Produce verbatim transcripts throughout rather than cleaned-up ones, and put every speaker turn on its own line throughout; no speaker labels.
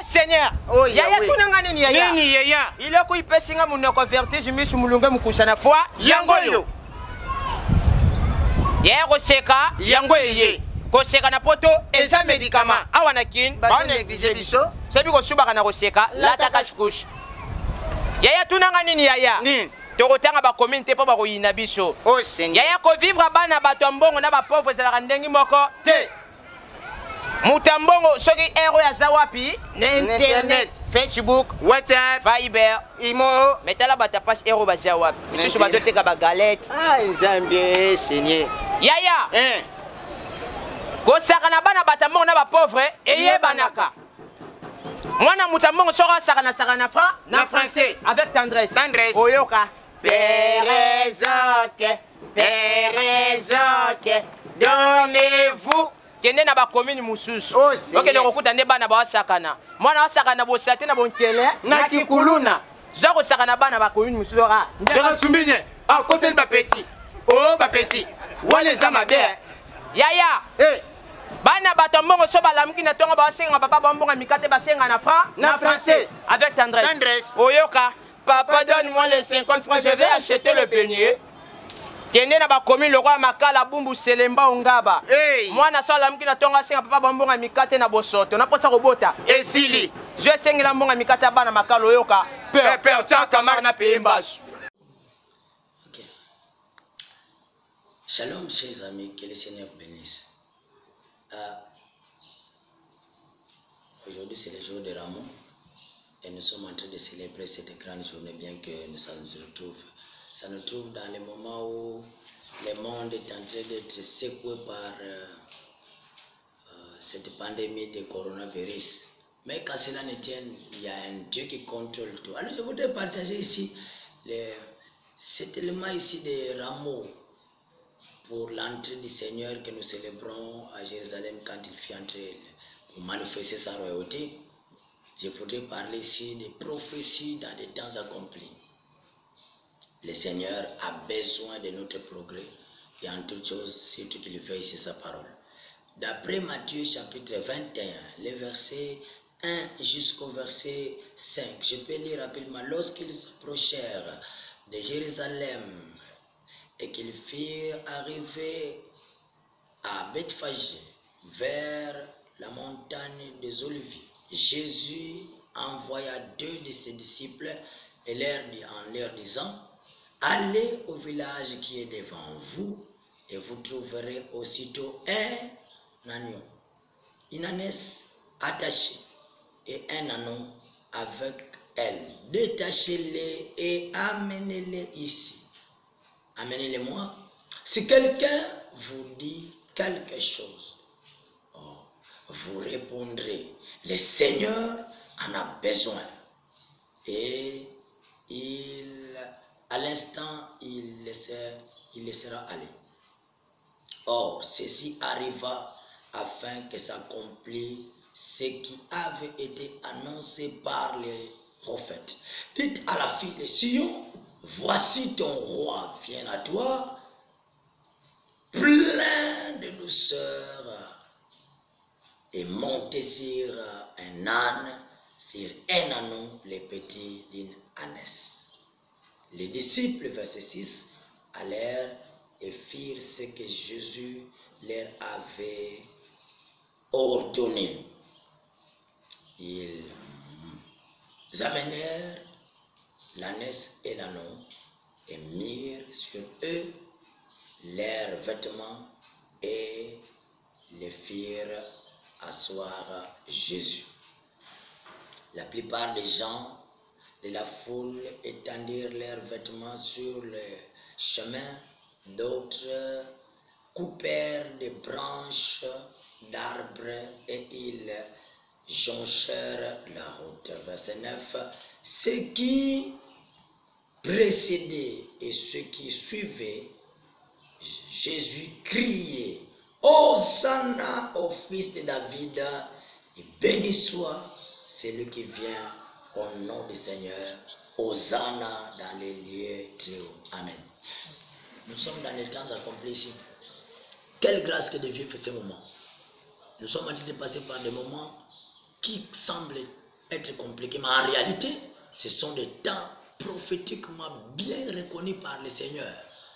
Seigneur.
Oh, ya,
Yaya
oui.
tunanga nini yaya?
Nini yaya?
Il est quoi pesinga munoko vertige misu mulunga mukusana foi.
Yango yo.
Yaya koseka.
Yango yeye.
Koseka na poto
Eza médicament.
awa na kin.
Ba négligé biso.
Sebi kosuba kana koseka lata kashukush. Yaya tunanga nini yaya?
Nini?
Tokotanga ba communauté po ba koyina biso.
Oh Seigneur.
Yaya ko vivre bana bato mbongo na ba pauvre za ndengi moko.
Te.
Mutambongo soki ero ya zawapi na internet,
Internet.
Facebook,
WhatsApp.
Viber,
Imo.
metala bata passe ero ba zawapi. Misusu bazoteka ba galette.
Ah, Nzambe Seigneur.
Yaya.
Hein.
Kosaka na bana bata mbongo na ba pauvre eyebanaka. Mwana mutambongo soka saka na saka na franc
Na français.
avec tendresse.
Tendresse.
Oyoka.
Pérézoque. Pérézoque. Donnez-vous.
Kende na ba commune mususu.
Oh, Seigneur.
Okende kokuta nde bana ba wasakana. Mwana wasakana bosate na bonkele
Na kikuluna.
Zako sakana bana ba commune mususu ra.
Ndaka sumbinye. Ah, conseil ba petit. Oh, ba petit. Wale za mabe.
Yaya.
Eh.
Bana bato mbongo so balamuki na tongo ba senga papa ba mbongo mikate ba senga na franc
Na français.
avec tendresse.
Tendresse.
Oyoka. Papa donne-moi les cinquante francs, je vais acheter le beignet. Kende na ba commune le roi makala bumbu selemba ongaba.
Hey.
Mwana so alamuki na tongo senga papa ba mbongo mikate na bosoto. Na posa kobota.
Esili.
Je sengi la mbongo mikate bana makala oyoka.
Père, père, tiens, camarade na payembasu.
Ok. Shalom, chers amis, que le Seigneur vous bénisse. Euh, Aujourd'hui, c'est le jour de Ramon et nous sommes en train de célébrer cette grande journée, bien que ça nous retrouve. Ça nous trouve dans le moment où le monde est en train d'être secoué par euh, euh, cette pandémie de coronavirus. Mais quand cela ne tienne, il y a un Dieu qui contrôle tout. Alors je voudrais partager ici le, cet élément ici de Rameau pour l'entrée du Seigneur que nous célébrons à Jérusalem quand il fut entré pour manifester sa royauté. Je voudrais parler ici des prophéties dans des temps accomplis. Le Seigneur a besoin de notre progrès et en toute chose, surtout qu'il fait ici sa parole. D'après Matthieu chapitre vingt et un, les versets un jusqu'au verset cinq, je peux lire rapidement. Lorsqu'ils approchèrent de Jérusalem et qu'ils firent arriver à Bethphagée vers la montagne des Oliviers, Jésus envoya deux de ses disciples et leur dit, en leur disant, allez au village qui est devant vous et vous trouverez aussitôt un agneau, une ânesse attachée et un anon avec elle. Détachez-les et amenez-les ici. Amenez-les-moi. Si quelqu'un vous dit quelque chose, oh, vous répondrez, le Seigneur en a besoin. Et il, à l'instant, il laissera, il laissera aller. Or, ceci arriva afin que s'accomplisse ce qui avait été annoncé par les prophètes. Dites à la fille de Sion, voici ton roi vient à toi, plein de douceur, et monté sur un âne, sur un anon, les petits d'une ânesse. Les disciples, verset six, allèrent et firent ce que Jésus leur avait ordonné. Ils amenèrent l'ânesse et l'anon et mirent sur eux leurs vêtements et les firent asseoir Jésus. La plupart des gens de la foule étendirent leurs vêtements sur le chemin, d'autres coupèrent des branches d'arbres et ils jonchèrent la route. Verset neuf. Ceux qui précédaient et ceux qui suivaient, Jésus criait, Hosanna au fils de David, et béni soit celui qui vient au nom du Seigneur. Hosanna dans les lieux très hauts. Amen. Nous sommes dans les temps accomplis ici. Quelle grâce que de vivre ce moment. Nous sommes en train de passer par des moments qui semblent être compliqués, mais en réalité, ce sont des temps prophétiquement bien reconnus par le Seigneur.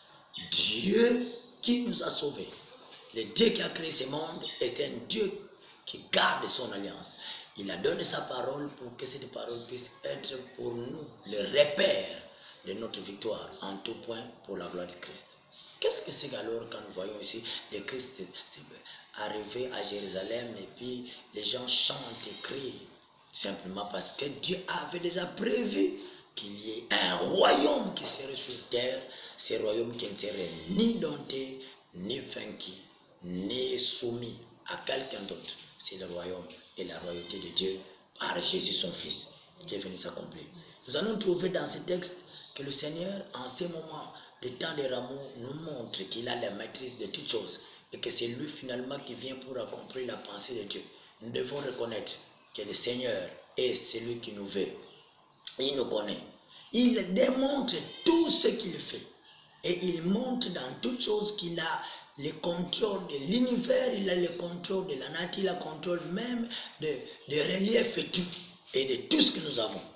Dieu qui nous a sauvés, le Dieu qui a créé ce monde est un Dieu qui garde son alliance. Il a donné sa parole pour que cette parole puisse être pour nous le repère de notre victoire en tout point pour la gloire de Christ. Qu'est-ce que c'est alors quand nous voyons ici le Christ arriver à Jérusalem et puis les gens chantent et crient? Simplement parce que Dieu avait déjà prévu qu'il y ait un royaume qui serait sur terre, ce royaume qui ne serait ni dompté, ni vaincu, ni soumis à quelqu'un d'autre. C'est le royaume et la royauté de Dieu par Jésus son Fils qui est venu s'accomplir. Nous allons trouver dans ce texte que le Seigneur, en ce moment, le temps des rameaux, nous montre qu'il a la maîtrise de toutes choses et que c'est lui finalement qui vient pour accomplir la pensée de Dieu. Nous devons reconnaître que le Seigneur est celui qui nous veut. Il nous connaît. Il démontre tout ce qu'il fait. Et il montre dans toutes choses qu'il a le contrôle de l'univers, il a le contrôle de la nature, il a le contrôle même de, de relief et tout, et de tout ce que nous avons.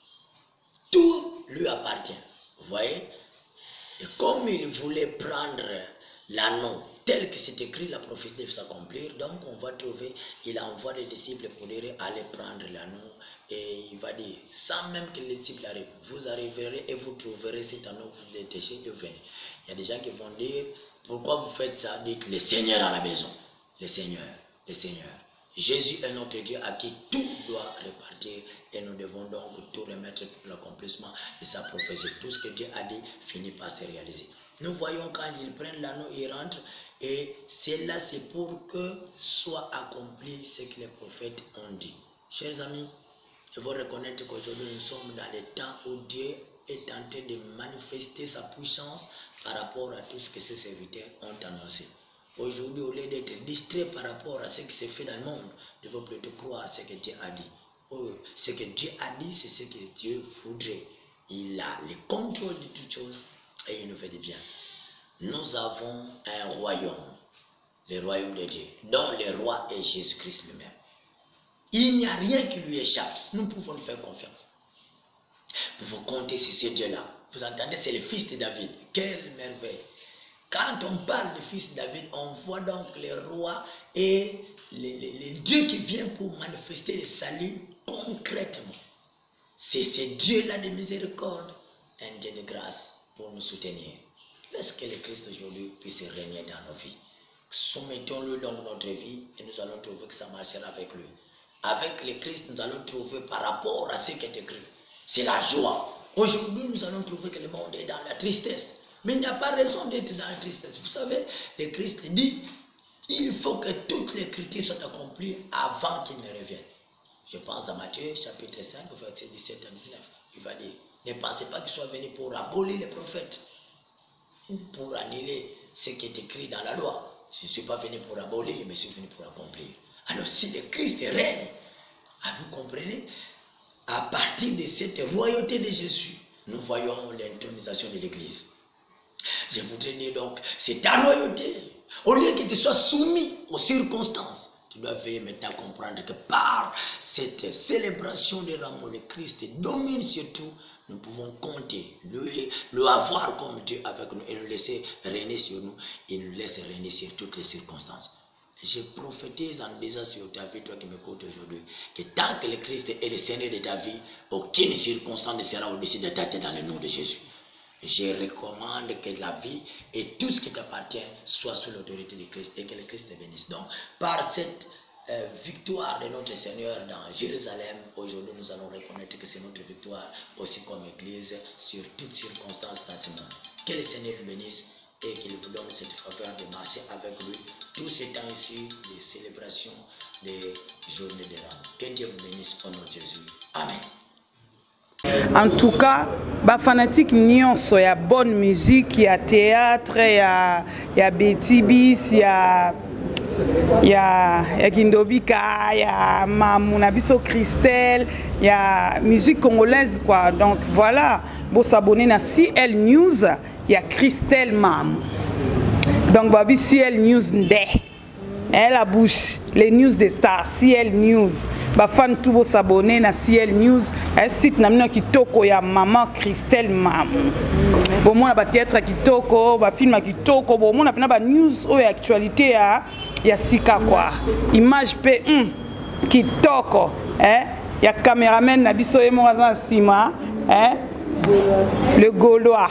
Tout lui appartient. Vous voyez? Et comme il voulait prendre l'anneau tel que c'est écrit, la prophétie devait s'accomplir. Donc on va trouver, il envoie des disciples pour dire allez prendre l'anneau. Et il va dire, sans même que les disciples arrivent, vous arriverez et vous trouverez cet anneau, vous le déchez et vous venez. Il y a des gens qui vont dire, pourquoi vous faites ça? Dites le Seigneur à la maison. Le Seigneur, le Seigneur. Jésus est notre Dieu à qui tout doit repartir et nous devons donc tout remettre pour l'accomplissement de sa prophétie. Tout ce que Dieu a dit finit par se réaliser. Nous voyons quand ils prennent l'anneau, ils rentrent et cela c'est pour que soit accompli ce que les prophètes ont dit. Chers amis, il faut reconnaître qu'aujourd'hui nous sommes dans les temps où Dieu est en train de manifester sa puissance par rapport à tout ce que ses serviteurs ont annoncé. Aujourd'hui, au lieu d'être distrait par rapport à ce qui se fait dans le monde, nous devons plutôt croire ce que Dieu a dit. Oh, ce que Dieu a dit, c'est ce que Dieu voudrait. Il a le contrôle de toutes choses et il nous fait du bien. Nous avons un royaume, le royaume de Dieu, dont le roi est Jésus-Christ lui-même. Il n'y a rien qui lui échappe. Nous pouvons lui faire confiance. Nous pouvons compter sur ce Dieu-là. Vous entendez, c'est le fils de David. Quelle merveille! Quand on parle du fils de David, on voit donc le roi et le, le, le Dieu qui vient pour manifester le salut concrètement. C'est ce Dieu-là de miséricorde, un Dieu de grâce pour nous soutenir. Laisse que le Christ aujourd'hui puisse régner dans nos vies. Soumettons-lui donc notre vie et nous allons trouver que ça marchera avec lui. Avec le Christ, nous allons trouver par rapport à ce qui est écrit. C'est la joie. Aujourd'hui, nous allons trouver que le monde est dans la tristesse. Mais il n'y a pas raison d'être dans la tristesse. Vous savez, le Christ dit, il faut que toutes les écritures soient accomplies avant qu'il ne revienne. Je pense à Matthieu, chapitre cinq, verset dix-sept à dix-neuf. Il va dire, ne pensez pas qu'il soit venu pour abolir les prophètes, pour annuler ce qui est écrit dans la loi. Je ne suis pas venu pour abolir, mais je suis venu pour accomplir. Alors si le Christ règne, vous comprenez, à partir de cette royauté de Jésus, nous voyons l'intronisation de l'Église. Je voudrais dire donc, c'est ta royauté. Au lieu que tu sois soumis aux circonstances, tu dois veiller maintenant à comprendre que par cette célébration des rameaux, le Christ domine sur tout. Nous pouvons compter, lui, le avoir comme Dieu avec nous et nous laisser régner sur nous. Il nous laisse régner sur toutes les circonstances. Je prophétise en disant sur ta vie, toi qui m'écoutes aujourd'hui, que tant que le Christ est le Seigneur de ta vie, aucune circonstance ne sera au-dessus de ta tête dans le nom de Jésus. Je recommande que la vie et tout ce qui t'appartient soit sous l'autorité de Christ et que le Christ te bénisse. Donc, par cette euh, victoire de notre Seigneur dans Jérusalem, aujourd'hui nous allons reconnaître que c'est notre victoire aussi comme Église sur toutes circonstances dans ce monde. Que le Seigneur vous bénisse et qu'il vous donne cette faveur de marcher avec lui tous ces temps ici, les célébrations des journées de rameaux. Que Dieu vous bénisse au nom de Jésus. Amen.
En tout cas, les fanatiques nyonso, il y a bonne musique, il y a théâtre, il y a, y a Betty Bis, il y a, y a, y a Kindobika, il y a Mamunabiso Christelle, il y a musique congolaise quoi. Donc voilà, pour s'abonner à C L News, il y a Christelle Mam. Donc babi C L News ndé. hein, la bouche, les news des stars, C L News. Ba fan tout vos s'abonner na C L News, un site namina kitoko ya maman Christelle Mamou. Bon moi ba théâtre kitoko, ba film kitoko, bon moi na ba news ou actualité ya ya sika quoi. Image pe hum, kitoko, hein, ya caméraman na biso e mo sima, hein. Le Gaulois.